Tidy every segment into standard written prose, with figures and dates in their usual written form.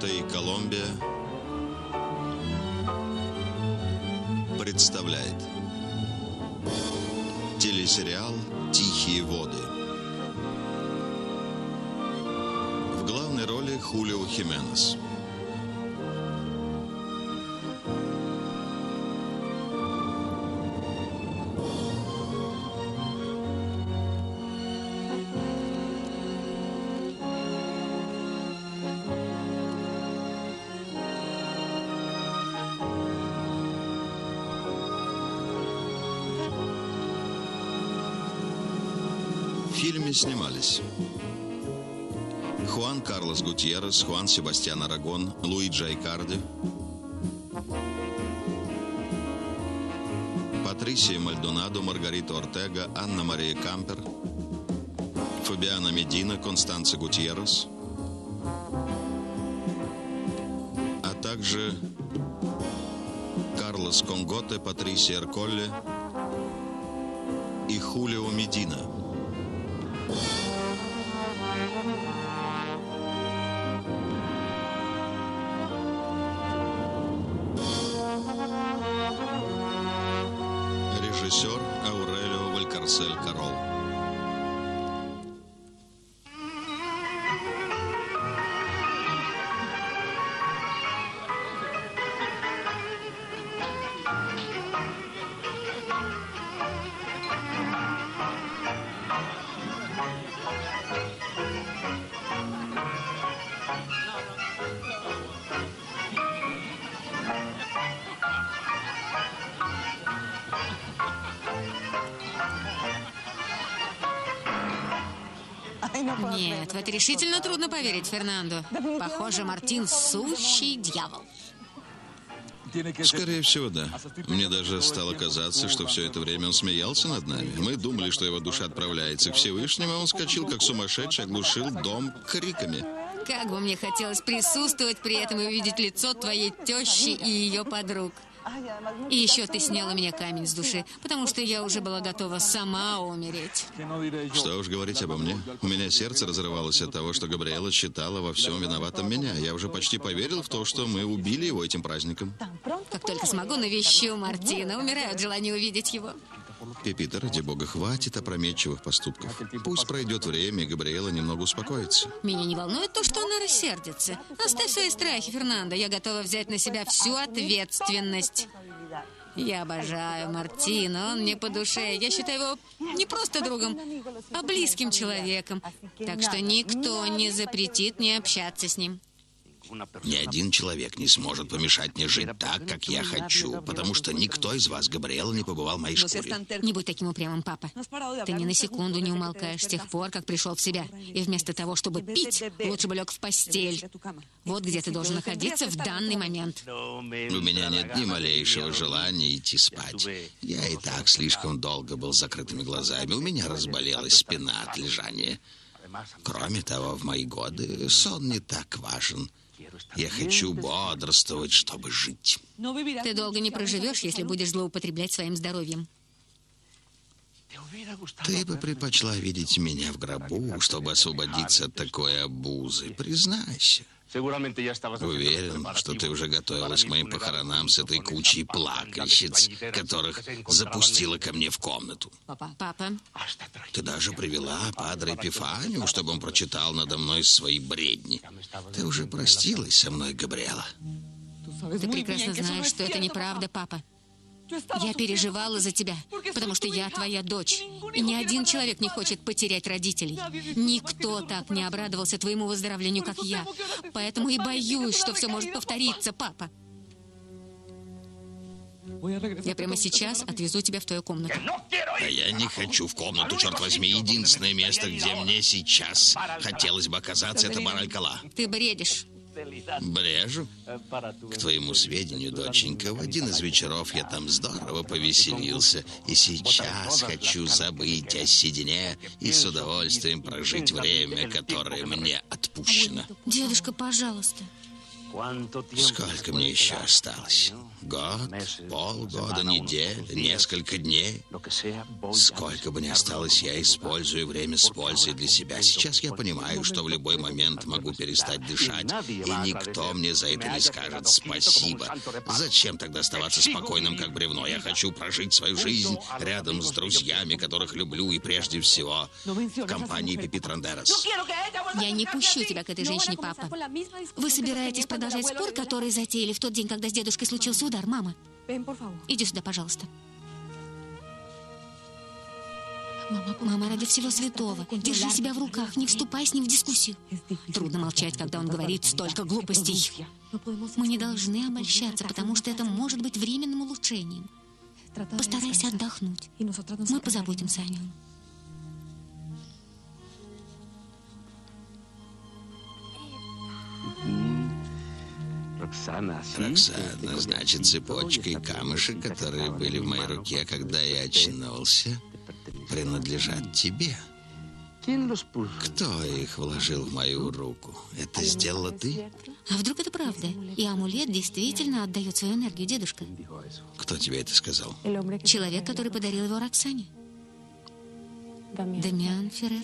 Тойота и Колумбия представляет телесериал «Тихие воды». В главной роли Хулио Хименес. В фильме снимались Хуан Карлос Гутьеррес, Хуан Себастьян Арагон, Луиджи Айкарди, Патрисия Мальдонадо, Маргарита Ортега, Анна Мария Кампер, Фабиана Медина, Констанца Гутьеррес, а также Карлос Конготе, Патрисия Эрколле и Хулио Медина. Режиссер Аурелио Валькарсель Карол. Нет, в это решительно трудно поверить, Фернандо. Похоже, Мартин — сущий дьявол. Скорее всего, да. Мне даже стало казаться, что все это время он смеялся над нами. Мы думали, что его душа отправляется к Всевышнему, а он вскочил, как сумасшедший, оглушил дом криками. Как бы мне хотелось присутствовать при этом и увидеть лицо твоей тещи и ее подруг. И еще ты снял у меня камень с души, потому что я уже была готова сама умереть. Что уж говорить обо мне. У меня сердце разрывалось от того, что Габриэла считала во всем виноватым меня. Я уже почти поверил в то, что мы убили его этим праздником. Как только смогу, навещу Мартина. Умираю от желания увидеть его. Пепита, ради бога, хватит опрометчивых поступков. Пусть пройдет время, и Габриэла немного успокоится. Меня не волнует то, что она рассердится. Оставь свои страхи, Фернандо. Я готова взять на себя всю ответственность. Я обожаю Мартина, он мне по душе. Я считаю его не просто другом, а близким человеком. Так что никто не запретит мне общаться с ним. Ни один человек не сможет помешать мне жить так, как я хочу, потому что никто из вас, Габриэла, не побывал в моей шкуре. Не будь таким упрямым, папа. Ты ни на секунду не умолкаешь с тех пор, как пришел в себя. И вместо того, чтобы пить, лучше бы лег в постель. Вот где ты должен находиться в данный момент. У меня нет ни малейшего желания идти спать. Я и так слишком долго был с закрытыми глазами. У меня разболелась спина от лежания. Кроме того, в мои годы сон не так важен. Я хочу бодрствовать, чтобы жить. Ты долго не проживешь, если будешь злоупотреблять своим здоровьем. Ты бы предпочла видеть меня в гробу, чтобы освободиться от такой обузы. Признайся. Уверен, что ты уже готовилась к моим похоронам с этой кучей плакальщиц, которых запустила ко мне в комнату. Папа. Ты даже привела падре Эпифанию, чтобы он прочитал надо мной свои бредни. Ты уже простилась со мной, Габриэла. Ты прекрасно знаешь, что это неправда, папа. Я переживала за тебя, потому что я твоя дочь. И ни один человек не хочет потерять родителей. Никто так не обрадовался твоему выздоровлению, как я. Поэтому и боюсь, что все может повториться, папа. Я прямо сейчас отвезу тебя в твою комнату. А я не хочу в комнату, черт возьми. Единственное место, где мне сейчас хотелось бы оказаться, это бар Алькала. Ты бредишь. Брежу? К твоему сведению, доченька, в один из вечеров я там здорово повеселился. И сейчас хочу забыть о седине и с удовольствием прожить время, которое мне отпущено. Дедушка, пожалуйста. Сколько мне еще осталось? Год, полгода, неделя, несколько дней? Сколько бы ни осталось, я использую время с пользой для себя. Сейчас я понимаю, что в любой момент могу перестать дышать, и никто мне за это не скажет спасибо. Зачем тогда оставаться спокойным, как бревно? Я хочу прожить свою жизнь рядом с друзьями, которых люблю, и прежде всего в компании Пипи Трандерас. Я не пущу тебя к этой женщине, папа. Вы собираетесь продолжать спор, который затеяли в тот день, когда с дедушкой случился удар, мама? Иди сюда, пожалуйста. Мама, ради всего святого, держи себя в руках, не вступай с ним в дискуссию. Трудно молчать, когда он говорит столько глупостей. Мы не должны обольщаться, потому что это может быть временным улучшением. Постарайся отдохнуть. Мы позаботимся о нем. Роксана, значит, цепочка и камышек, которые были в моей руке, когда я очнулся, принадлежат тебе. Кто их вложил в мою руку? Это сделала ты? А вдруг это правда? И амулет действительно отдает свою энергию, дедушка? Кто тебе это сказал? Человек, который подарил его Роксане. Дамиан Феррер.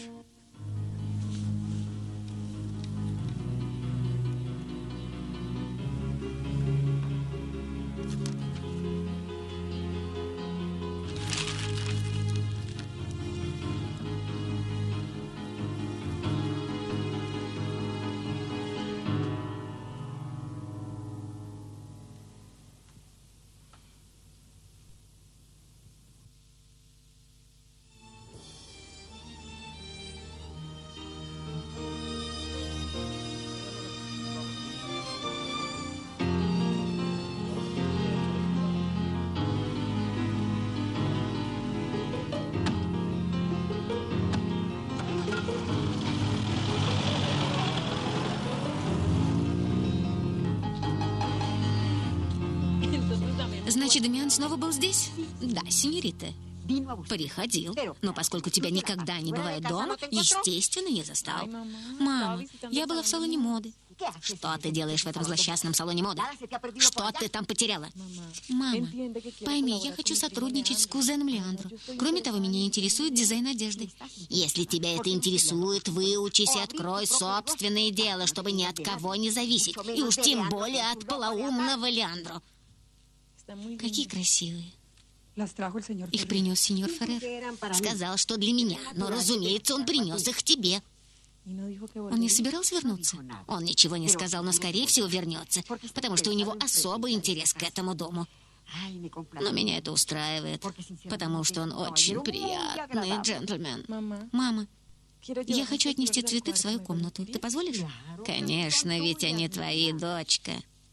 Значит, Дамиан снова был здесь? Да, сеньорита. Приходил. Но поскольку тебя никогда не бывает дома, естественно, не застал. Мама, я была в салоне моды. Что ты делаешь в этом злосчастном салоне моды? Что ты там потеряла? Мама, пойми, я хочу сотрудничать с кузеном Леандро. Кроме того, меня интересует дизайн одежды. Если тебя это интересует, выучись и открой собственное дело, чтобы ни от кого не зависеть. И уж тем более от полоумного Леандро. Какие красивые. Их принес сеньор Феррер. Сказал, что для меня, но, разумеется, он принес их тебе. Он не собирался вернуться? Он ничего не сказал, но, скорее всего, вернется, потому что у него особый интерес к этому дому. Но меня это устраивает, потому что он очень приятный джентльмен. Мама, я хочу отнести цветы в свою комнату. Ты позволишь? Конечно, ведь они твои, дочка.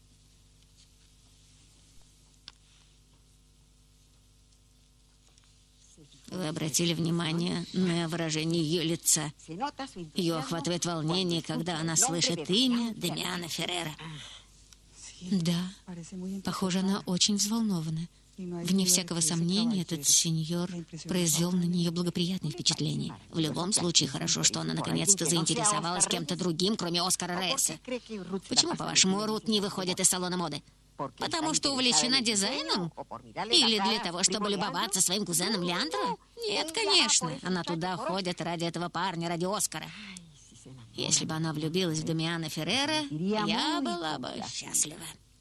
Вы обратили внимание на выражение ее лица? Ее охватывает волнение, когда она слышит имя Дамиана Феррера. Да, похоже, она очень взволнована. Вне всякого сомнения, этот сеньор произвел на нее благоприятное впечатление. В любом случае, хорошо, что она наконец-то заинтересовалась кем-то другим, кроме Оскара Рейса. Почему, по-вашему, Рут не выходит из салона моды? Потому что увлечена дизайном? Или для того, чтобы любоваться своим кузеном Леандро? Нет, конечно. Она туда ходит ради этого парня, ради Оскара. Если бы она влюбилась в Дамиана Феррера, я была бы счастлива.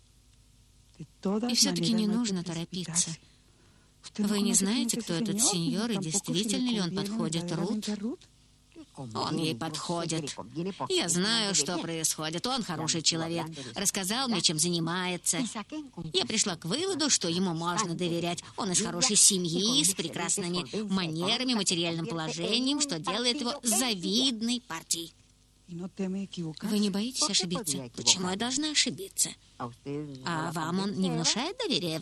И все-таки не нужно торопиться. Вы не знаете, кто этот сеньор, и действительно ли он подходит Рут? Он ей подходит. Я знаю, что происходит. Он хороший человек. Рассказал мне, чем занимается. Я пришла к выводу, что ему можно доверять. Он из хорошей семьи, с прекрасными манерами, материальным положением, что делает его завидной партией. Вы не боитесь ошибиться? Почему я должна ошибиться? А вам он не внушает доверия?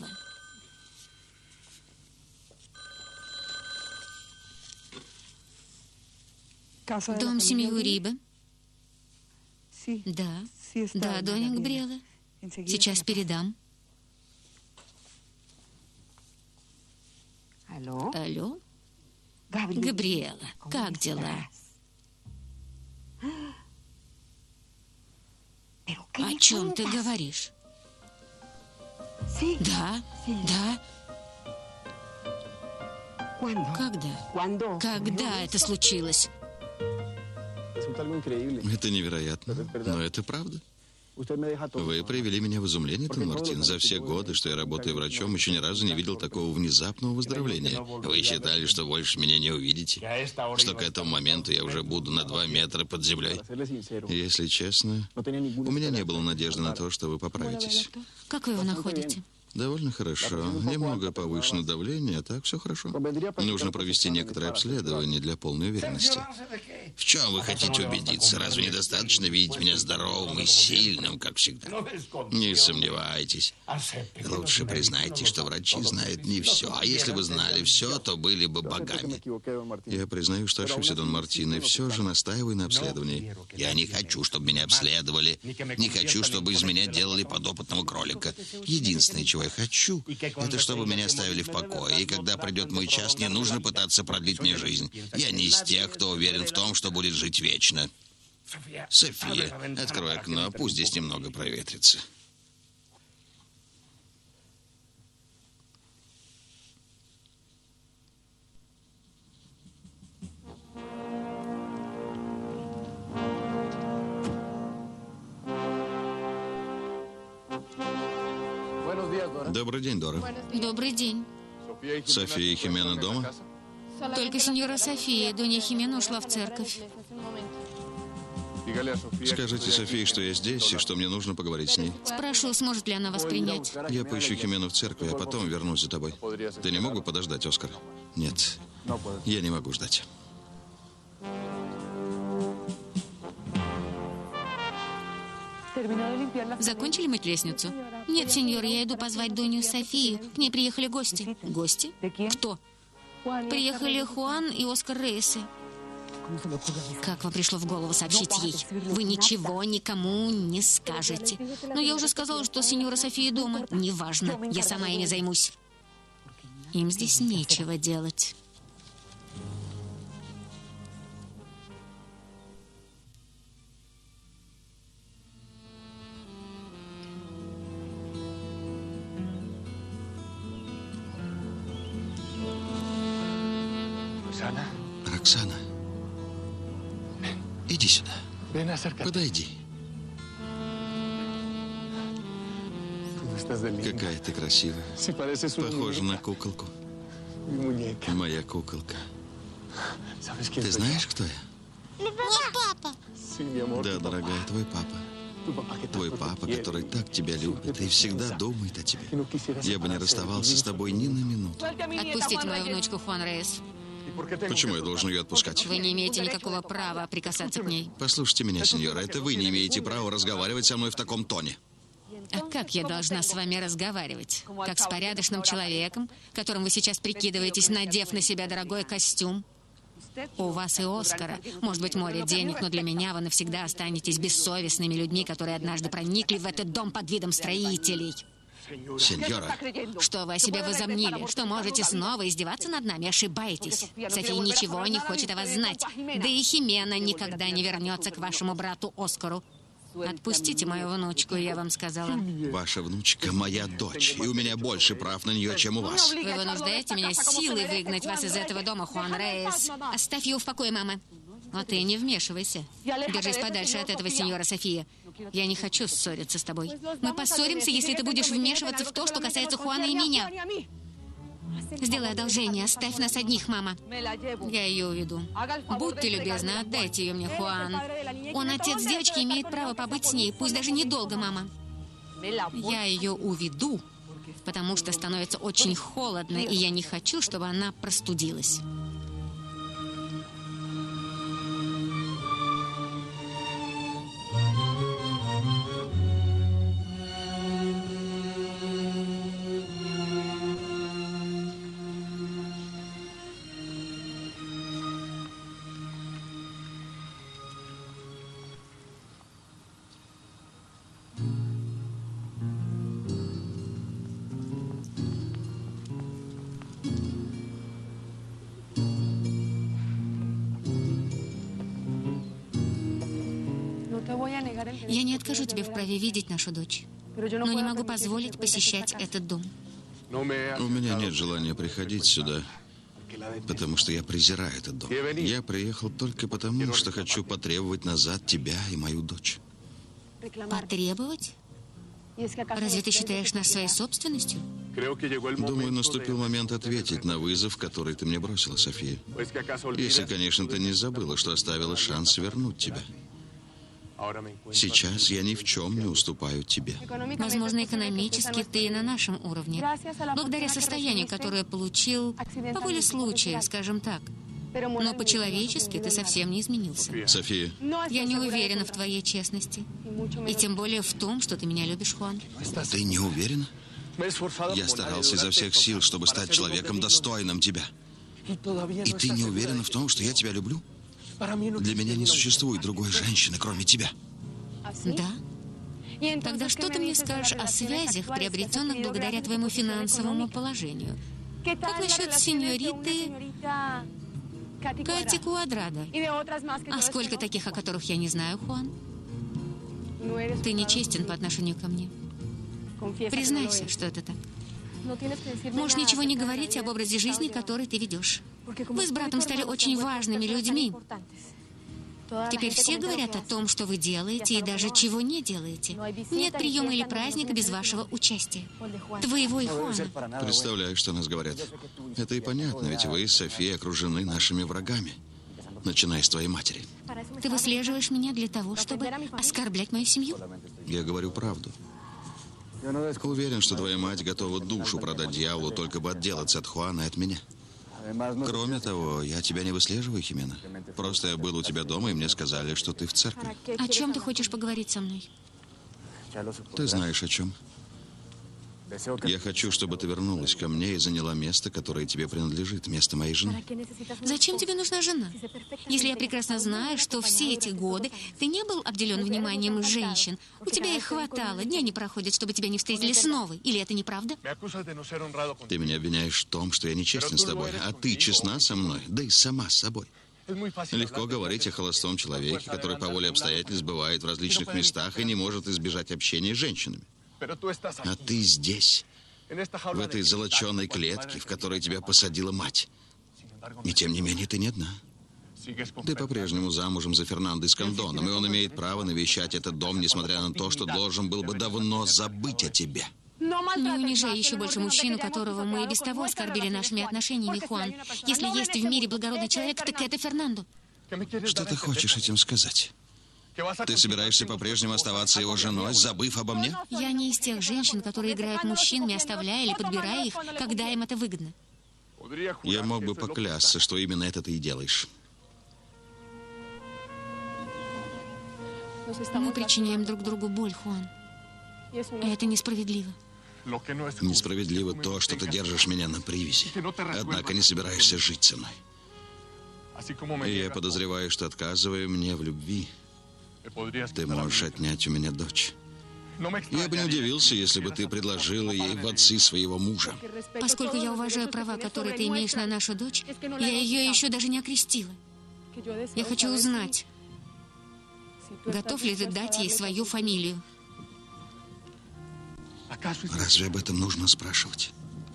Дом семьи Уриба? Да. Да, Донья Габриэла. Сейчас передам. Алло? Габриэла, как дела? О чем ты говоришь? Да, да. Когда? Когда это случилось? Это невероятно, но это правда. Вы привели меня в изумление, Дон Мартин. За все годы, что я работаю врачом, еще ни разу не видел такого внезапного выздоровления. Вы считали, что больше меня не увидите? Что к этому моменту я уже буду на 2 метра под землей? Если честно, у меня не было надежды на то, что вы поправитесь. Как вы его находите? Довольно хорошо. Немного повышено давление, а так все хорошо. Нужно провести некоторые обследования для полной уверенности. В чем вы хотите убедиться? Разве недостаточно видеть меня здоровым и сильным, как всегда? Не сомневайтесь. Лучше признайте, что врачи знают не все. А если бы знали все, то были бы богами. Я признаю, что ошибся, Дон Мартин, и все же настаиваю на обследовании. Я не хочу, чтобы меня обследовали. Не хочу, чтобы из меня делали подопытного кролика. Единственное, чего я хочу, это чтобы меня оставили в покое. И когда придет мой час, не нужно пытаться продлить мне жизнь. Я не из тех, кто уверен в том, что будет жить вечно. София, открой окно, пусть здесь немного проветрится. Добрый день, Дора. Добрый день. София и Химена дома? Только сеньора София, Донья Химена ушла в церковь. Скажите Софии, что я здесь и что мне нужно поговорить с ней. Спрошу, сможет ли она вас принять. Я поищу Химену в церкви, а потом вернусь за тобой. Ты не мог бы подождать, Оскар? Нет, я не могу ждать. Закончили мыть лестницу? Нет, сеньор, я иду позвать Донью Софию. К ней приехали гости. Гости? Кто? Приехали Хуан и Оскар Рейсы. Как вам пришло в голову сообщить ей? Вы ничего никому не скажете. Но я уже сказала, что сеньора София дома. Неважно, я сама ими займусь. Им здесь нечего делать. Роксана, иди сюда. Подойди. Какая ты красивая. Похожа на куколку. Моя куколка. Ты знаешь, кто я? Вот папа. Да, дорогая, твой папа. Твой папа, который так тебя любит и всегда думает о тебе. Я бы не расставался с тобой ни на минуту. Отпустите мою внучку, Хуан Рейс. Почему я должен ее отпускать? Вы не имеете никакого права прикасаться к ней. Послушайте меня, сеньора, это вы не имеете права разговаривать со мной в таком тоне. А как я должна с вами разговаривать? Как с порядочным человеком, которым вы сейчас прикидываетесь, надев на себя дорогой костюм? У вас и Оскара. Может быть, море денег, но для меня вы навсегда останетесь бессовестными людьми, которые однажды проникли в этот дом под видом строителей. Сеньора. Что вы о себе возомнили? Что можете снова издеваться над нами? Ошибаетесь. София ничего не хочет о вас знать. Да и Химена никогда не вернется к вашему брату Оскару. Отпустите мою внучку, я вам сказала. Ваша внучка моя дочь, и у меня больше прав на нее, чем у вас. Вы вынуждаете меня силой выгнать вас из этого дома, Хуан Рейс. Оставь ее в покое, мама. Но ты не вмешивайся. Держись подальше от этого, сеньора София. Я не хочу ссориться с тобой. Мы поссоримся, если ты будешь вмешиваться в то, что касается Хуана и меня. Сделай одолжение, оставь нас одних, мама. Я ее уведу. Будьте любезны, отдайте ее мне, Хуан. Он отец девочки, имеет право побыть с ней, пусть даже недолго, мама. Я ее уведу, потому что становится очень холодно, и я не хочу, чтобы она простудилась. Я не откажу тебе в праве видеть нашу дочь, но не могу позволить посещать этот дом. У меня нет желания приходить сюда, потому что я презираю этот дом. Я приехал только потому, что хочу потребовать назад тебя и мою дочь. Потребовать? Разве ты считаешь нас своей собственностью? Думаю, наступил момент ответить на вызов, который ты мне бросила, София. Если, конечно, ты не забыла, что оставила шанс вернуть тебя. Сейчас я ни в чем не уступаю тебе. Возможно, экономически ты и на нашем уровне. Благодаря состоянию, которое получил по воле случая, скажем так. Но по-человечески ты совсем не изменился. София. Я не уверена в твоей честности. И тем более в том, что ты меня любишь, Хуан. Ты не уверена? Я старался изо всех сил, чтобы стать человеком, достойным тебя. И ты не уверена в том, что я тебя люблю? Для меня не существует другой женщины, кроме тебя. Да? Тогда что ты мне скажешь о связях, приобретенных благодаря твоему финансовому положению? Как насчет сеньориты Кати Куадрада? А сколько таких, о которых я не знаю, Хуан? Ты нечестен по отношению ко мне. Признайся, что это так. Можешь ничего не говорить об образе жизни, который ты ведешь. Вы с братом стали очень важными людьми. Теперь все говорят о том, что вы делаете и даже чего не делаете. Нет приема или праздника без вашего участия. Твоего и Хуана. Представляю, что нас говорят. Это и понятно, ведь вы, София, окружены нашими врагами. Начиная с твоей матери. Ты выслеживаешь меня для того, чтобы оскорблять мою семью? Я говорю правду. Уверен, что твоя мать готова душу продать дьяволу, только бы отделаться от Хуана и от меня. Кроме того, я тебя не выслеживаю, Химена. Просто я был у тебя дома, и мне сказали, что ты в церкви. О чем ты хочешь поговорить со мной? Ты знаешь, о чем. Я хочу, чтобы ты вернулась ко мне и заняла место, которое тебе принадлежит, место моей жены. Зачем тебе нужна жена? Если я прекрасно знаю, что все эти годы ты не был обделен вниманием женщин. У тебя их хватало, дня не проходит, чтобы тебя не встретили снова. Или это неправда? Ты меня обвиняешь в том, что я нечестен с тобой, а ты честна со мной, да и сама с собой. Легко говорить о холостом человеке, который по воле обстоятельств бывает в различных местах и не может избежать общения с женщинами. А ты здесь, в этой золоченой клетке, в которой тебя посадила мать. И тем не менее ты не одна. Ты по-прежнему замужем за Фернандо Эскандоном, и он имеет право навещать этот дом, несмотря на то, что должен был бы давно забыть о тебе. Не унижай еще больше мужчину, которого мы и без того оскорбили нашими отношениями, Хуан. Если есть в мире благородный человек, так это Фернандо. Что ты хочешь этим сказать? Ты собираешься по-прежнему оставаться его женой, забыв обо мне? Я не из тех женщин, которые играют мужчинами, оставляя или подбирая их, когда им это выгодно. Я мог бы поклясться, что именно это ты и делаешь. Мы причиняем друг другу боль, Хуан. И это несправедливо. Несправедливо то, что ты держишь меня на привязи. Однако не собираешься жить со мной. И я подозреваю, что, отказывая мне в любви, ты можешь отнять у меня дочь. Я бы не удивился, если бы ты предложила ей в отцы своего мужа. Поскольку я уважаю права, которые ты имеешь на нашу дочь, я ее еще даже не окрестила. Я хочу узнать, готов ли ты дать ей свою фамилию. Разве об этом нужно спрашивать?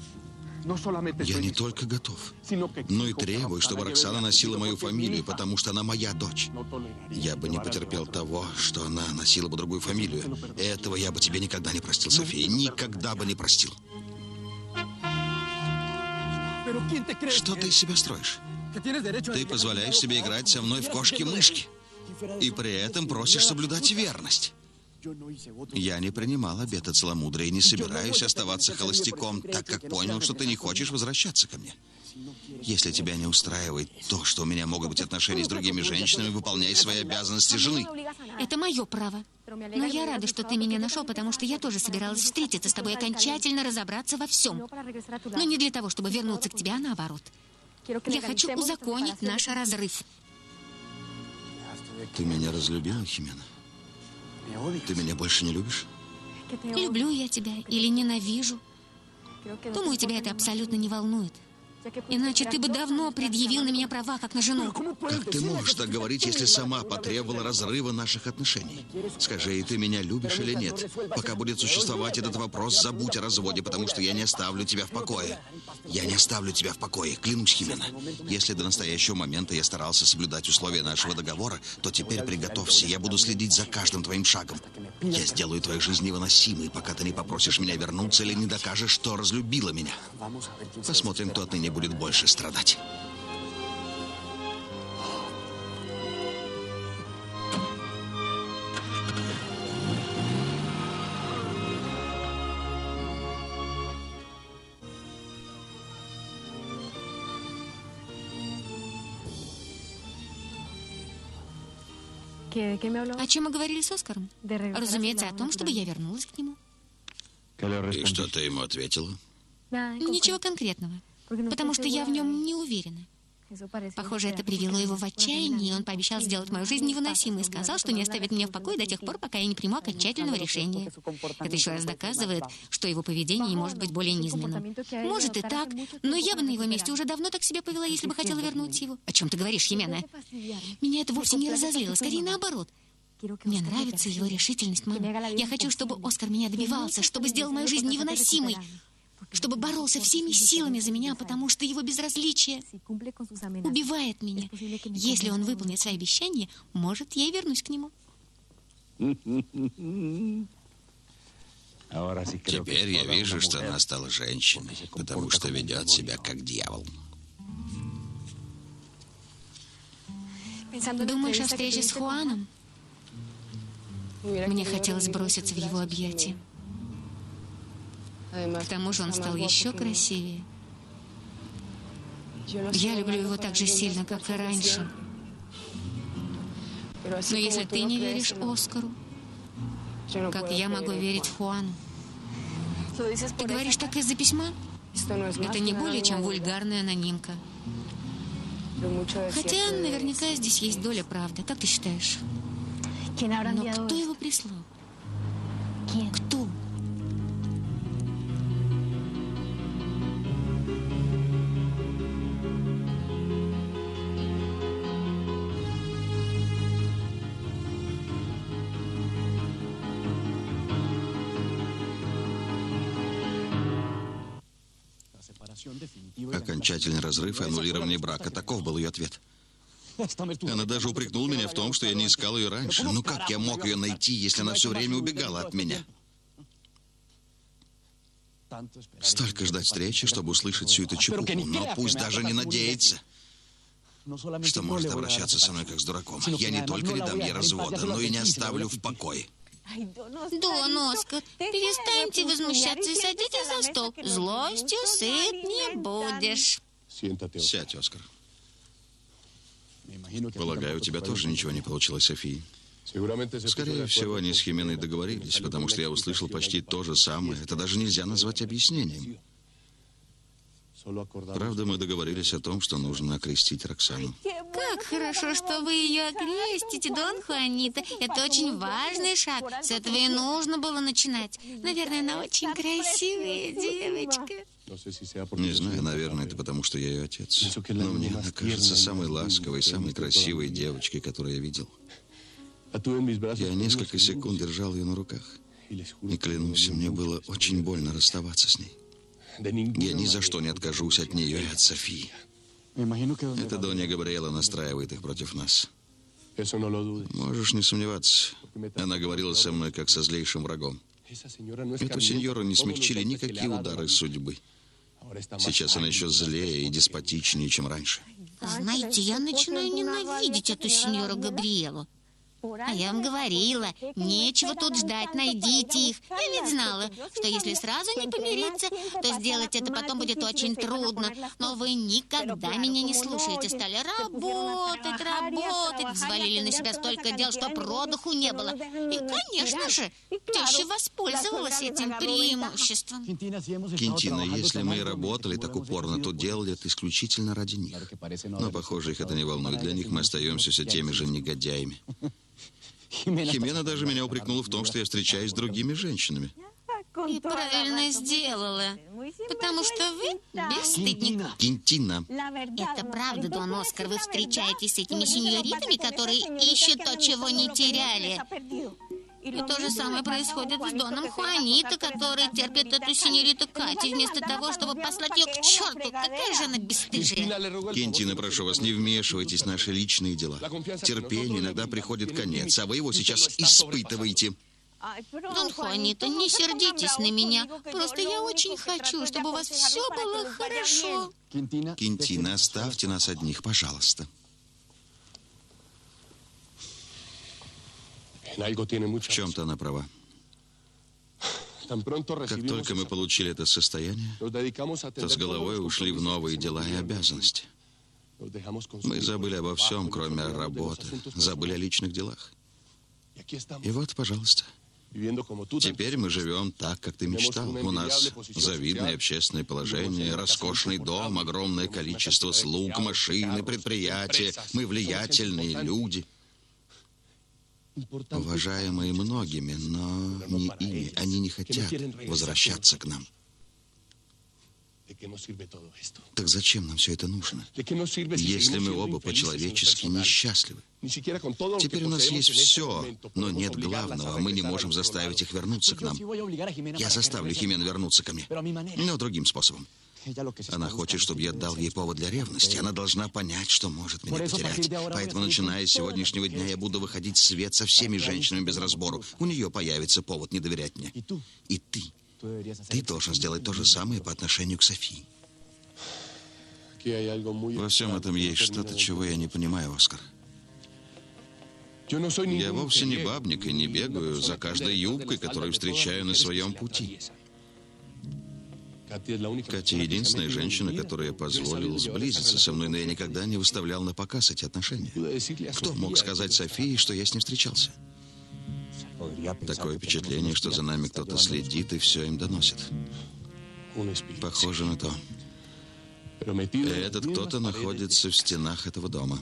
Я не только готов, но и требую, чтобы Роксана носила мою фамилию, потому что она моя дочь. Я бы не потерпел того, что она носила бы другую фамилию. Этого я бы тебе никогда не простил, София. Никогда бы не простил. Что ты из себя строишь? Ты позволяешь себе играть со мной в кошки-мышки. И при этом просишь соблюдать верность. Я не принимал обета целомудрия и не собираюсь оставаться холостяком, так как понял, что ты не хочешь возвращаться ко мне. Если тебя не устраивает то, что у меня могут быть отношения с другими женщинами, выполняй свои обязанности жены. Это мое право. Но я рада, что ты меня нашел, потому что я тоже собиралась встретиться с тобой и окончательно разобраться во всем. Но не для того, чтобы вернуться к тебе, а наоборот. Я хочу узаконить наш разрыв. Ты меня разлюбила, Химена? Ты меня больше не любишь? Люблю я тебя или ненавижу. Думаю, тебя это абсолютно не волнует. Иначе ты бы давно предъявил на меня права, как на жену. Как ты можешь так говорить, если сама потребовала разрыва наших отношений? Скажи, ты меня любишь или нет? Пока будет существовать этот вопрос, забудь о разводе, потому что я не оставлю тебя в покое. Я не оставлю тебя в покое, клянусь, Химена. Если до настоящего момента я старался соблюдать условия нашего договора, то теперь приготовься, я буду следить за каждым твоим шагом. Я сделаю твою жизнь невыносимой, пока ты не попросишь меня вернуться или не докажешь, что разлюбила меня. Посмотрим, кто отныне будет больше страдать. О чем мы говорили с Оскаром? Разумеется, о том, чтобы я вернулась к нему. И что ты ему ответила? Ничего конкретного, потому что я в нем не уверена. Похоже, это привело его в отчаяние, и он пообещал сделать мою жизнь невыносимой и сказал, что не оставит меня в покое до тех пор, пока я не приму окончательного решения. Это еще раз доказывает, что его поведение не может быть более низменным. Может и так, но я бы на его месте уже давно так себя повела, если бы хотела вернуть его. О чем ты говоришь, Химена? Меня это вовсе не разозлило, скорее наоборот. Мне нравится его решительность, мама. Я хочу, чтобы Оскар меня добивался, чтобы сделал мою жизнь невыносимой, чтобы боролся всеми силами за меня, потому что его безразличие убивает меня. Если он выполнит свои обещания, может, я и вернусь к нему. Теперь я вижу, что она стала женщиной, потому что ведет себя как дьявол. Думаешь о встрече с Хуаном? Мне хотелось броситься в его объятия. К тому же он стал еще красивее. Я люблю его так же сильно, как и раньше. Но если ты не веришь Оскару, как я могу верить Хуану? Ты говоришь так из-за письма? Это не более чем вульгарная анонимка. Хотя наверняка здесь есть доля правды. Как ты считаешь? Но кто его прислал? Кто? Окончательный разрыв и аннулирование брака. Таков был ее ответ. Она даже упрекнула меня в том, что я не искал ее раньше. Ну как я мог ее найти, если она все время убегала от меня? Столько ждать встречи, чтобы услышать всю эту чепуху. Но пусть даже не надеется, что может обращаться со мной как с дураком. Я не только не дам ей развода, но и не оставлю в покое. Дон Оскар, перестаньте возмущаться и садитесь за стол. Злостью сыт не будешь. Сядь, Оскар. Полагаю, у тебя тоже ничего не получилось, София. Скорее всего, они с Хименой договорились, потому что я услышал почти то же самое. Это даже нельзя назвать объяснением. Правда, мы договорились о том, что нужно окрестить Роксану. Как хорошо, что вы ее окрестите, Дон Хуанита. Это очень важный шаг. С этого и нужно было начинать. Наверное, она очень красивая девочка. Не знаю, наверное, это потому, что я ее отец. Но мне она кажется самой ласковой, самой красивой девочкой, которую я видел. Я несколько секунд держал ее на руках. И клянусь, мне было очень больно расставаться с ней. Я ни за что не откажусь от нее и от Софии. Это Донья Габриэла настраивает их против нас. Можешь не сомневаться. Она говорила со мной, как со злейшим врагом. Эту сеньору не смягчили никакие удары судьбы. Сейчас она еще злее и деспотичнее, чем раньше. Знаете, я начинаю ненавидеть эту сеньору Габриэлу. А я вам говорила, нечего тут ждать, найдите их. Я ведь знала, что если сразу не помириться, то сделать это потом будет очень трудно. Но вы никогда меня не слушаете. Стали работать, взвалили на себя столько дел, что продыху не было. И, конечно же, теща воспользовалась этим преимуществом. Кентина, если мы и работали так упорно, то делали это исключительно ради них. Но, похоже, их это не волнует. Для них мы остаемся все теми же негодяями. Химена даже меня упрекнула в том, что я встречаюсь с другими женщинами. И правильно сделала, потому что вы бесстыдник. Кентина, Это правда, Дон Оскар. Вы встречаетесь с этими сеньоритами, которые ищут то, чего не теряли. И то же самое происходит с Доном Хуанита, который терпит эту сеньориту Кати, вместо того, чтобы послать ее к черту. Какая же она бесстыжая. Кентина, прошу вас, не вмешивайтесь в наши личные дела. Терпению иногда приходит конец, а вы его сейчас испытываете. Дон Хуанита, не сердитесь на меня. Просто я очень хочу, чтобы у вас все было хорошо. Кентина, оставьте нас одних, пожалуйста. В чем-то она права. Как только мы получили это состояние, то с головой ушли в новые дела и обязанности. Мы забыли обо всем, кроме работы, забыли о личных делах. И вот, пожалуйста, теперь мы живем так, как ты мечтал. У нас завидное общественное положение, роскошный дом, огромное количество слуг, машины, предприятия. Мы влиятельные люди. Уважаемые многими, но не ими. Они не хотят возвращаться к нам. Так зачем нам все это нужно, если мы оба по-человечески несчастливы? Теперь у нас есть все, но нет главного. Мы не можем заставить их вернуться к нам. Я заставлю Химену вернуться ко мне, но другим способом. Она хочет, чтобы я дал ей повод для ревности. Она должна понять, что может меня потерять. Поэтому, начиная с сегодняшнего дня, я буду выходить в свет со всеми женщинами без разбору. У нее появится повод не доверять мне. И ты. Ты должен сделать то же самое по отношению к Софии. Во всем этом есть что-то, чего я не понимаю, Оскар. Я вовсе не бабник и не бегаю за каждой юбкой, которую встречаю на своем пути. Катя единственная женщина, которой я позволил сблизиться со мной, но я никогда не выставлял на показ эти отношения. Кто мог сказать Софии, что я с ним встречался? Такое впечатление, что за нами кто-то следит и все им доносит. Похоже на то. И этот кто-то находится в стенах этого дома.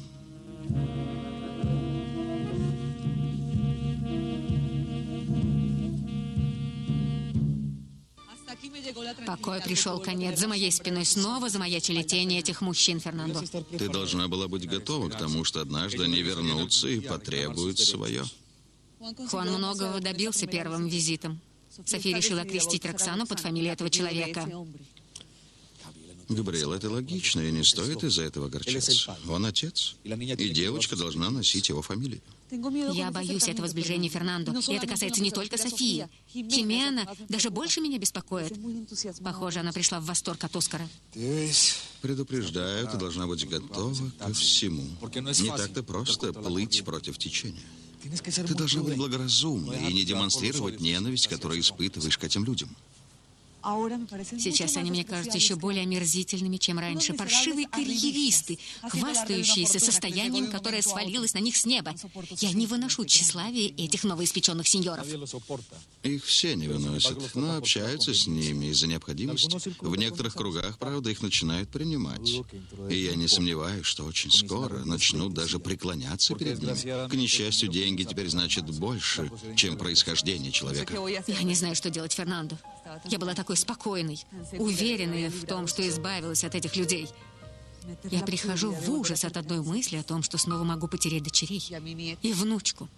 Покой пришел конец. За моей спиной снова замаячили тени этих мужчин, Фернандо. Ты должна была быть готова к тому, что однажды они вернутся и потребуют свое. Хуан многого добился первым визитом. София решила окрестить Роксану под фамилией этого человека. Габриэл, это логично, и не стоит из-за этого огорчаться. Он отец, и девочка должна носить его фамилию. Я боюсь этого сближения, Фернандо. И это касается не только Софии. Химена даже больше меня беспокоит. Похоже, она пришла в восторг от Оскара. Предупреждаю, ты должна быть готова ко всему. Не так-то просто плыть против течения. Ты должна быть благоразумной и не демонстрировать ненависть, которую испытываешь к этим людям. Сейчас они мне кажутся еще более омерзительными, чем раньше. Паршивые карьеристы, хвастающиеся состоянием, которое свалилось на них с неба. Я не выношу тщеславия этих новоиспеченных сеньоров. Их все не выносят, но общаются с ними из-за необходимости. В некоторых кругах, правда, их начинают принимать. И я не сомневаюсь, что очень скоро начнут даже преклоняться перед ними. К несчастью, деньги теперь значат больше, чем происхождение человека. Я не знаю, что делать, Фернандо. Я была такой спокойной, уверенной в том, что избавилась от этих людей. Я прихожу в ужас от одной мысли о том, что снова могу потерять дочерей и внучку.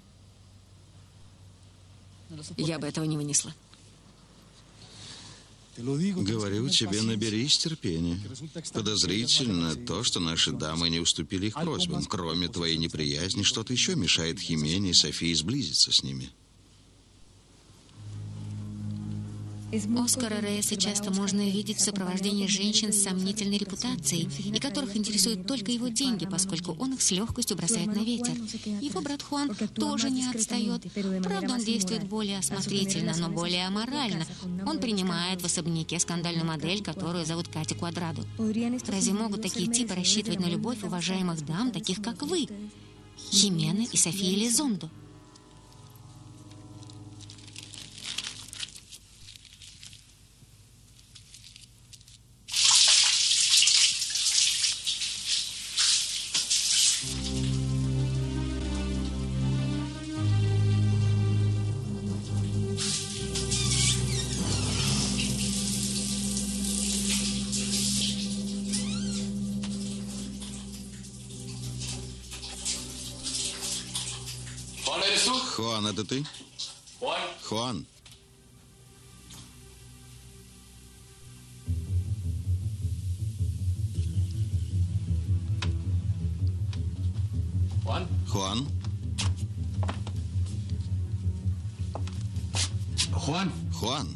Я бы этого не вынесла. Говорю тебе, наберись терпения. Подозрительно то, что наши дамы не уступили их просьбам. Кроме твоей неприязни, что-то еще мешает Химене и Софии сблизиться с ними. Оскара Рейса часто можно видеть в сопровождении женщин с сомнительной репутацией, и которых интересуют только его деньги, поскольку он их с легкостью бросает на ветер. Его брат Хуан тоже не отстает. Правда, он действует более осмотрительно, но более аморально. Он принимает в особняке скандальную модель, которую зовут Катя Квадрадо. Разве могут такие типы рассчитывать на любовь уважаемых дам, таких как вы, Химена и София Элизондо? Хуан, это ты? Хуан. Хуан. Хуан.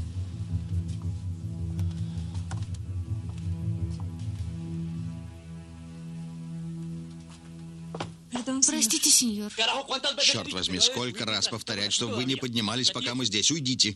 Простите, сеньор. Черт возьми, сколько раз повторять, чтобы вы не поднимались, пока мы здесь. Уйдите.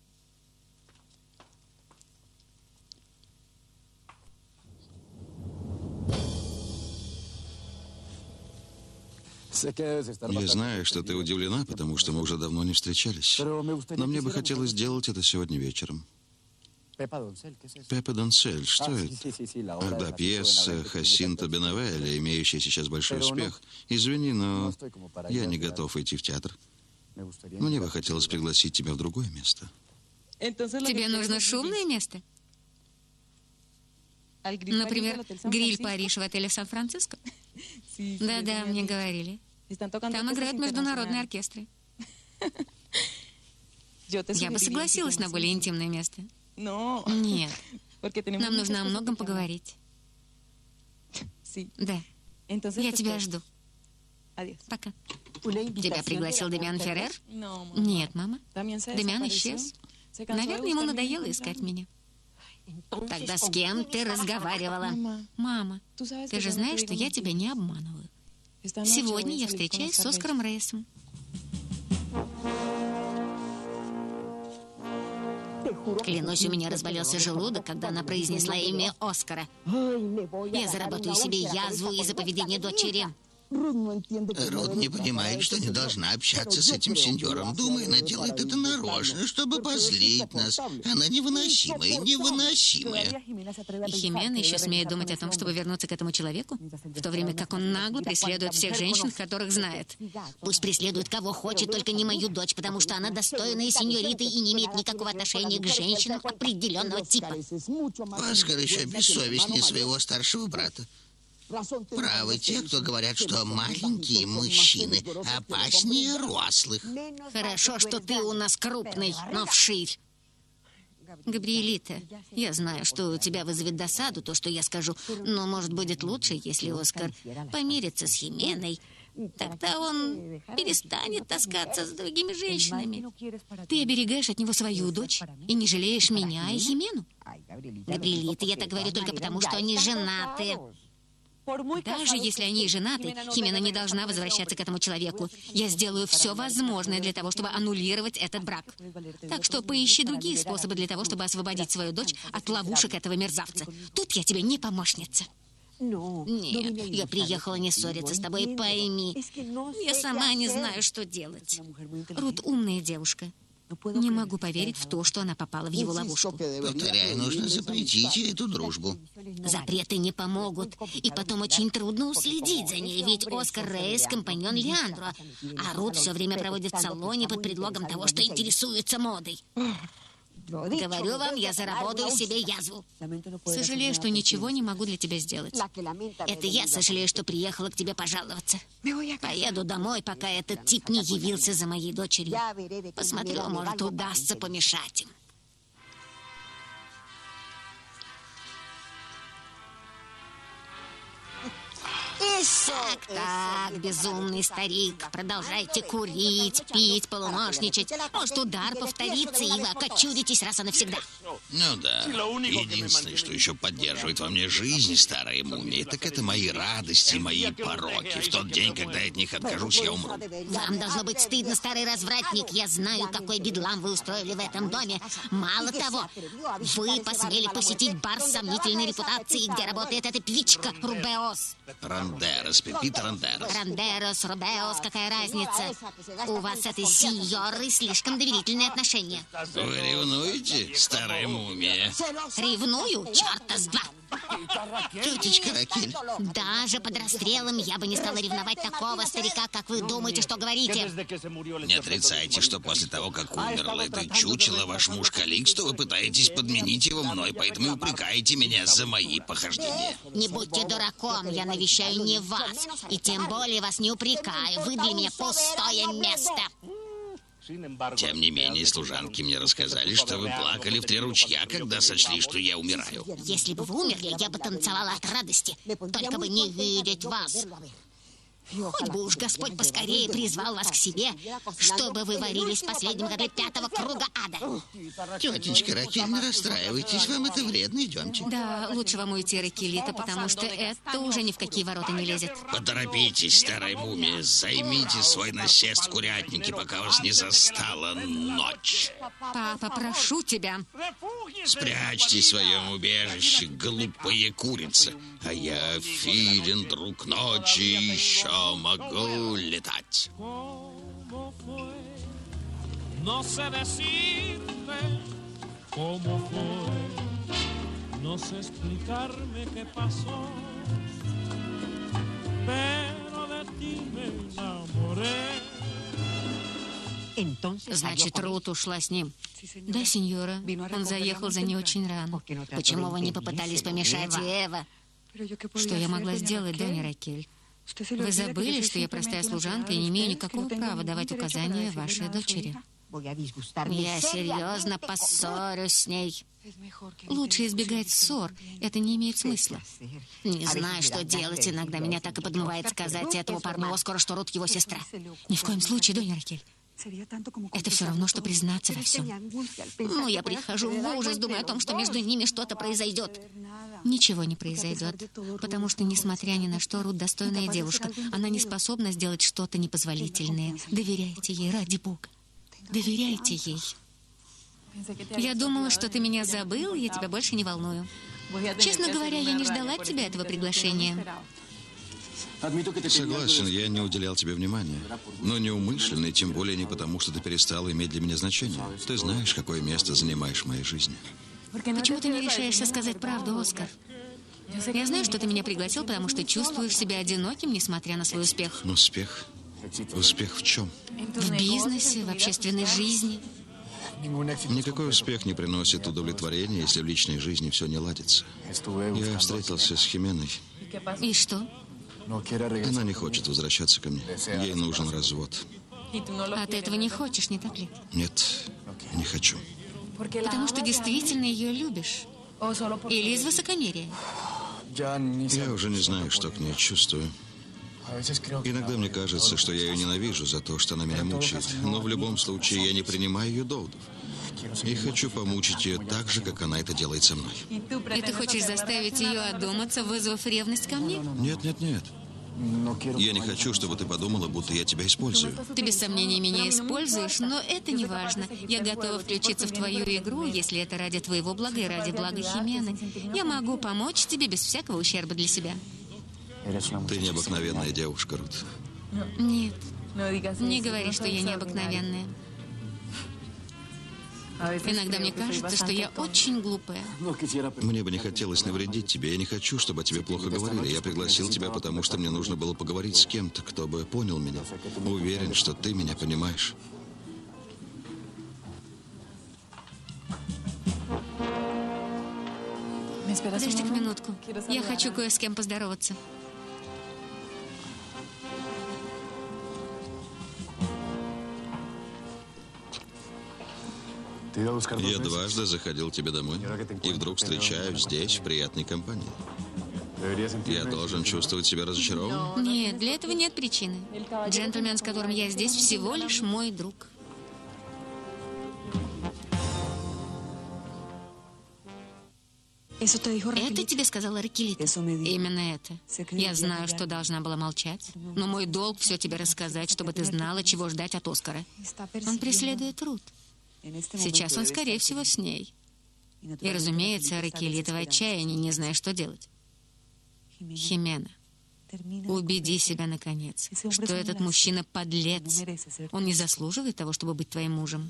Я знаю, что ты удивлена, потому что мы уже давно не встречались. Но мне бы хотелось сделать это сегодня вечером. Пепа Донсель, что это? Ах да, пьеса Хасинто Бенавелли, имеющая сейчас большой успех. Извини, но я не готов идти в театр. Мне бы хотелось пригласить тебя в другое место. Тебе нужно шумное место? Например, гриль Париж в отеле Сан-Франциско? Да-да, мне говорили. Там играют международные оркестры. Я бы согласилась на более интимное место. Нет. Нам нужно о многом поговорить. Да. Я тебя жду. Пока. Тебя пригласил Демиан Феррер? Нет, мама. Демиан исчез. Наверное, ему надоело искать меня. Тогда с кем ты разговаривала? Мама, ты же знаешь, что я тебя не обманываю. Сегодня я встречаюсь с Оскаром Рейсом. Клянусь, у меня разболелся желудок, когда она произнесла имя Оскара. Я заработаю себе язву из-за поведения дочери. Рут не понимает, что не должна общаться с этим сеньором. Думаю, она делает это нарочно, чтобы позлить нас. Она невыносимая, невыносимая. И Химена еще смеет думать о том, чтобы вернуться к этому человеку, в то время как он нагло преследует всех женщин, которых знает. Пусть преследует кого хочет, только не мою дочь, потому что она достойная сеньорита и не имеет никакого отношения к женщинам определенного типа. Оскар еще бессовестнее своего старшего брата. Правы те, кто говорят, что маленькие мужчины опаснее рослых. Хорошо, что ты у нас крупный, но вширь. Габриэлита, я знаю, что у тебя вызовет досаду то, что я скажу, но, может, будет лучше, если Оскар помирится с Хименой. Тогда он перестанет таскаться с другими женщинами. Ты оберегаешь от него свою дочь и не жалеешь меня и Химену. Габриэлита, я так говорю только потому, что они женаты. Даже если они и женаты, Химена не должна возвращаться к этому человеку. Я сделаю все возможное для того, чтобы аннулировать этот брак. Так что поищи другие способы для того, чтобы освободить свою дочь от ловушек этого мерзавца. Тут я тебе не помощница. Нет, я приехала не ссориться с тобой, пойми. Я сама не знаю, что делать. Рут умная девушка. Не могу поверить в то, что она попала в его ловушку. Повторяю, нужно запретить ей эту дружбу. Запреты не помогут. И потом очень трудно уследить за ней, ведь Оскар Рейс — компаньон Леандро, а Рут все время проводит в салоне под предлогом того, что интересуется модой. Говорю вам, я заработаю себе язву. Сожалею, что ничего не могу для тебя сделать. Это я сожалею, что приехала к тебе пожаловаться. Поеду домой, пока этот тип не явился за моей дочерью. Посмотрю, может, удастся помешать им. Так, безумный старик, продолжайте курить, пить, полуношничать. Может, удар повторится, и вы окочуритесь раз и навсегда. Ну да. Единственное, что еще поддерживает во мне жизнь, старая мумия, так это мои радости, мои пороки. В тот день, когда я от них откажусь, я умру. Вам должно быть стыдно, старый развратник. Я знаю, какой бедлам вы устроили в этом доме. Мало того, вы посмели посетить бар с сомнительной репутацией, где работает эта птичка Рубеос. Рандерос, Пепита Рандерос. Рандерос, Рубеос, какая разница? У вас с этой сеньорой слишком доверительные отношения. Вы ревнуете, старая мумия? Ревную? Черта с два. Тетечка Ракель. Даже под расстрелом я бы не стала ревновать такого старика, как вы думаете, что говорите. Не отрицайте, что после того, как умерло это чучело, ваш муж Каликсто, вы пытаетесь подменить его мной, поэтому и упрекаете меня за мои похождения. Не будьте дураком, я навещаю не вас. И тем более вас не упрекаю. Вы для меня пустое место. Тем не менее, служанки мне рассказали, что вы плакали в 3 ручья, когда сочли, что я умираю. Если бы вы умерли, я бы танцевала от радости. Только бы не видеть вас. Хоть бы уж Господь поскорее призвал вас к себе, чтобы вы варились в последнем году 5-го круга ада. Тетечка Ракель, не расстраивайтесь, вам это вредно, идемте. Да, лучше вам уйти, Ракелита, потому что это уже ни в какие ворота не лезет. Поторопитесь, старая мумия, займите свой насест в курятнике, пока вас не застала ночь. Папа, прошу тебя. Спрячьтесь в своем убежище, глупые курицы, а я, Филин, друг ночи, еще могу летать. No sé decirte cómo fue, no sé explicarme qué pasó, pero de ti me enamoré. Значит, Рут ушла с ним. Да, сеньора. Он заехал за ней очень рано. Почему вы не попытались помешать Эва? Что я могла сделать, Донья Ракель? Вы забыли, что я простая служанка и не имею никакого права давать указания вашей дочери. Я серьезно поссорюсь с ней. Лучше избегать ссор. Это не имеет смысла. Не знаю, что делать. Иногда меня так и подмывает сказать этому парню Оскару, что Рут его сестра. Ни в коем случае, Донья Ракель. Это все равно, что признаться во всем. Ну, я прихожу в ужас, думаю о том, что между ними что-то произойдет. Ничего не произойдет, потому что, несмотря ни на что, Рут достойная девушка. Она не способна сделать что-то непозволительное. Доверяйте ей, ради Бога. Доверяйте ей. Я думала, что ты меня забыл, я тебя больше не волную. Честно говоря, я не ждала от тебя этого приглашения. Согласен, я не уделял тебе внимания. Но неумышленно, и тем более не потому, что ты перестала иметь для меня значение. Ты знаешь, какое место занимаешь в моей жизни. Почему ты не решаешься сказать правду, Оскар? Я знаю, что ты меня пригласил, потому что чувствуешь себя одиноким, несмотря на свой успех. Но успех? Успех в чем? В бизнесе, в общественной жизни. Никакой успех не приносит удовлетворения, если в личной жизни все не ладится. Я встретился с Хименой. И что? Она не хочет возвращаться ко мне. Ей нужен развод. А ты этого не хочешь, не так ли? Нет, не хочу. Потому что действительно ее любишь. Или из высокомерия. Я уже не знаю, что к ней чувствую. Иногда мне кажется, что я ее ненавижу за то, что она меня мучает. Но в любом случае я не принимаю ее доводов. И хочу помучить ее так же, как она это делает со мной. И ты хочешь заставить ее одуматься, вызвав ревность ко мне? Нет, нет, нет. Я не хочу, чтобы ты подумала, будто я тебя использую. Ты без сомнения меня используешь, но это не важно. Я готова включиться в твою игру, если это ради твоего блага и ради блага Химены. Я могу помочь тебе без всякого ущерба для себя. Ты необыкновенная девушка, Рут. Нет, не говори, что я необыкновенная. Иногда мне кажется, что я очень глупая. Мне бы не хотелось навредить тебе. Я не хочу, чтобы о тебе плохо говорили. Я пригласил тебя, потому что мне нужно было поговорить с кем-то, кто бы понял меня. Уверен, что ты меня понимаешь. Подожди-ка минутку. Я хочу кое с кем поздороваться. Я дважды заходил к тебе домой, и вдруг встречаюсь здесь, в приятной компании. Я должен чувствовать себя разочарованным? Нет, для этого нет причины. Джентльмен, с которым я здесь, всего лишь мой друг. Это тебе сказала Ракелита? Именно это. Я знаю, что должна была молчать, но мой долг все тебе рассказать, чтобы ты знала, чего ждать от Оскара. Он преследует Рут. Сейчас он, скорее всего, с ней. И, разумеется, Ракелита в отчаянии, не зная, что делать. Химена, убеди себя, наконец, что этот мужчина подлец. Он не заслуживает того, чтобы быть твоим мужем.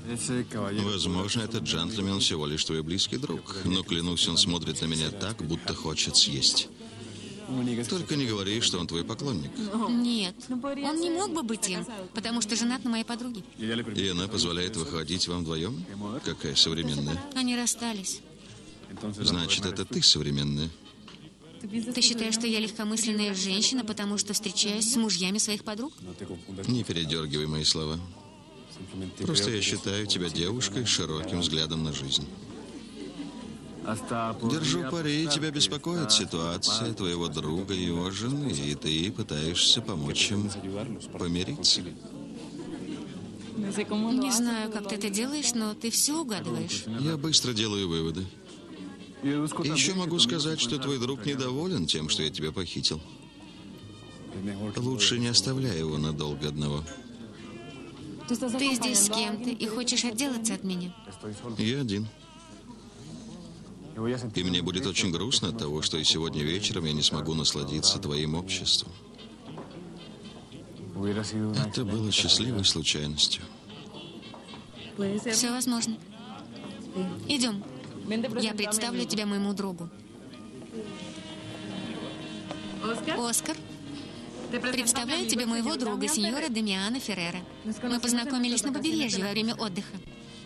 Возможно, этот джентльмен всего лишь твой близкий друг. Но, клянусь, он смотрит на меня так, будто хочет съесть. Только не говори, что он твой поклонник. Нет, он не мог бы быть им, потому что женат на моей подруге. И она позволяет выходить вам вдвоем? Какая современная. Они расстались. Значит, это ты современная. Ты считаешь, что я легкомысленная женщина, потому что встречаюсь с мужьями своих подруг? Не передергивай мои слова. Просто я считаю тебя девушкой с широким взглядом на жизнь. Держу пари, тебя беспокоит ситуация твоего друга и его жены, и ты пытаешься помочь им помириться. Не знаю, как ты это делаешь, но ты все угадываешь. Я быстро делаю выводы. И еще могу сказать, что твой друг недоволен тем, что я тебя похитил. Лучше не оставляй его надолго одного. Ты здесь с кем-то и хочешь отделаться от меня? Я один. И мне будет очень грустно от того, что и сегодня вечером я не смогу насладиться твоим обществом. Это было счастливой случайностью. Все возможно. Идем. Я представлю тебя моему другу. Оскар, представляю тебе моего друга, сеньора Дамиана Феррера. Мы познакомились на побережье во время отдыха.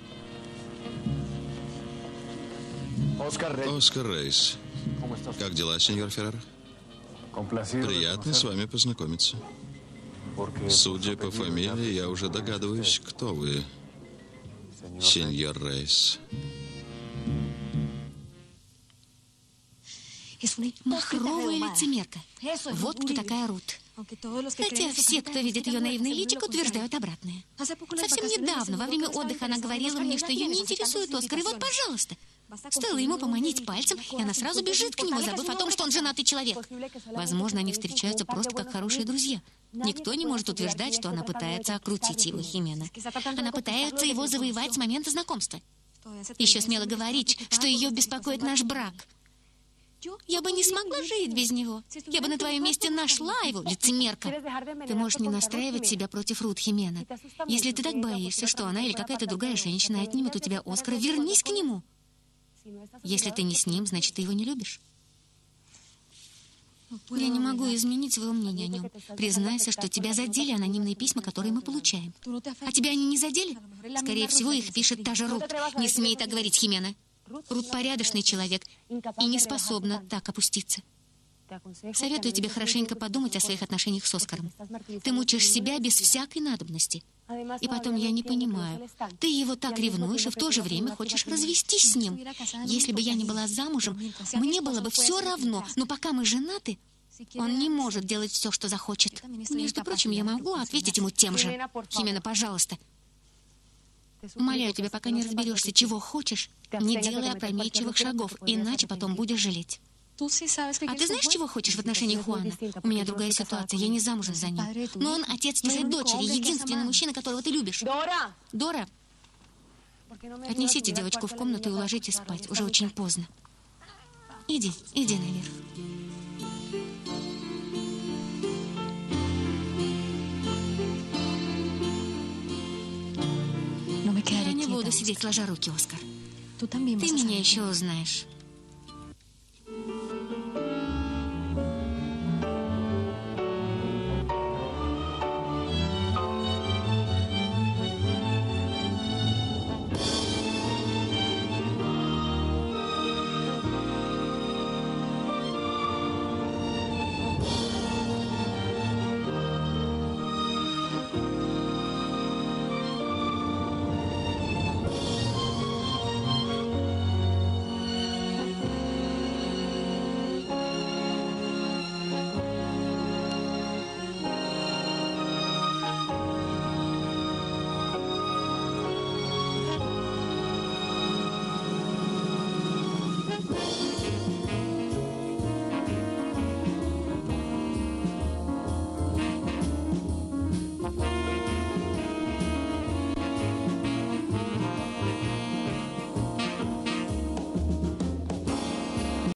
Оскар Рейс. Как дела, сеньор Феррера? Приятно с вами познакомиться. Судя по фамилии, я уже догадываюсь, кто вы, сеньор Рейс. Махровая лицемерка. Вот кто такая Рут. Хотя все, кто видит ее наивное личико, утверждают обратное. Совсем недавно, во время отдыха, она говорила мне, что ее не интересует Оскар. И вот, пожалуйста, стоило ему поманить пальцем, и она сразу бежит к нему, забыв о том, что он женатый человек. Возможно, они встречаются просто как хорошие друзья. Никто не может утверждать, что она пытается окрутить его, Химена. Она пытается его завоевать с момента знакомства. Еще смело говорить, что ее беспокоит наш брак. Я бы не смогла жить без него. Я бы на твоем месте нашла его, лицемерка. Ты можешь не настраивать себя против Рут, Химена. Если ты так боишься, что она или какая-то другая женщина отнимет у тебя Оскара, вернись к нему. Если ты не с ним, значит, ты его не любишь. Я не могу изменить своего мнения о нем. Признайся, что тебя задели анонимные письма, которые мы получаем. А тебя они не задели? Скорее всего, их пишет та же Рут. Не смей так говорить, Химена. Рут порядочный человек и не способна так опуститься. Советую тебе хорошенько подумать о своих отношениях с Оскаром. Ты мучаешь себя без всякой надобности. И потом я не понимаю. Ты его так ревнуешь и в то же время хочешь развестись с ним. Если бы я не была замужем, мне было бы все равно. Но пока мы женаты, он не может делать все, что захочет. Между прочим, я могу ответить ему тем же. Химена, пожалуйста. Умоляю тебя, пока не разберешься, чего хочешь, не делай опрометчивых шагов, иначе потом будешь жалеть. А ты знаешь, чего хочешь в отношении Хуана? У меня другая ситуация, я не замужем за ним. Но он отец твоей дочери, единственный мужчина, которого ты любишь. Дора, отнесите девочку в комнату и уложите спать, уже очень поздно. Иди наверх. Я не буду сидеть сложа руки, Оскар. Ты меня еще узнаешь.